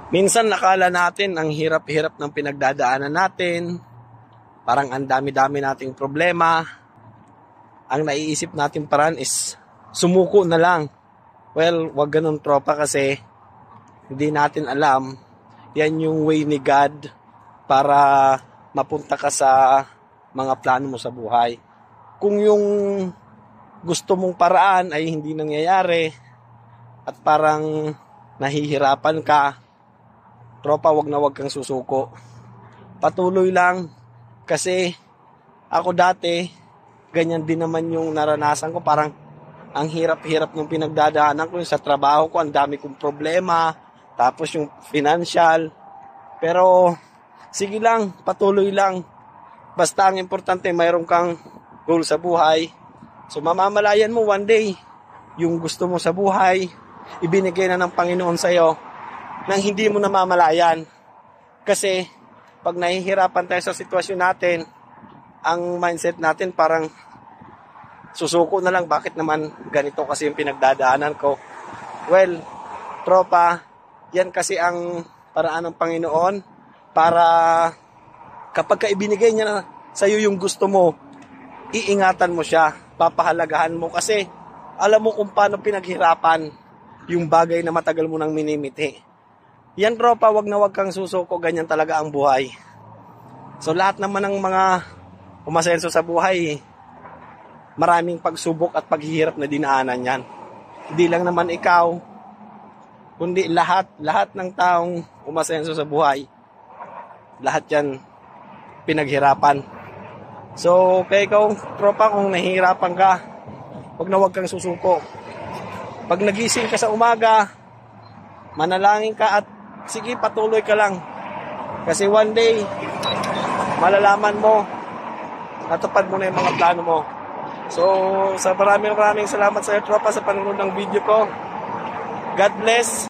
Minsan nakala natin ang hirap-hirap ng pinagdadaanan natin, parang ang dami-dami nating problema. Ang naiisip natin paraan is sumuko na lang. Well, wag ganun tropa, kasi hindi natin alam, yan yung way ni God para mapunta ka sa mga plano mo sa buhay. Kung yung gusto mong paraan ay hindi nangyayari at parang nahihirapan ka, tropa, wag na wag kang susuko. Patuloy lang, kasi ako dati, ganyan din naman yung naranasan ko. Parang ang hirap-hirap ng pinagdadaanan ko sa trabaho ko, ang dami kong problema, tapos yung financial. Pero sige lang, patuloy lang. Basta ang importante, mayroon kang goal sa buhay. So mamamalayan mo one day, yung gusto mo sa buhay, ibinigay na ng Panginoon sa'yo nang hindi mo namamalayan. Kasi pag nahihirapan tayo sa sitwasyon natin, ang mindset natin parang susuko na lang, bakit naman ganito kasi yung pinagdadaanan ko. Well, tropa, yan kasi ang paraan ng Panginoon para kapag ka ibinigay niya na sa'yo yung gusto mo, iingatan mo siya, papahalagahan mo, kasi alam mo kung paano pinaghirapan yung bagay na matagal mo nang minimiti. Yan tropa, wag na wag kang susuko, ganyan talaga ang buhay. So lahat naman ng mga umasenso sa buhay, maraming pagsubok at paghihirap na dinaanan yan. Hindi lang naman ikaw, kundi lahat ng taong umasenso sa buhay, lahat yan pinaghirapan. So kaya ikaw tropa, kung nahihirapan ka, wag na wag kang susuko. Pag nagising ka sa umaga, manalangin ka at sige, patuloy ka lang. Kasi one day, malalaman mo, natupad mo na yung mga plano mo. So, sa maraming salamat sa iyo, tropa, sa panonood ng video ko. God bless.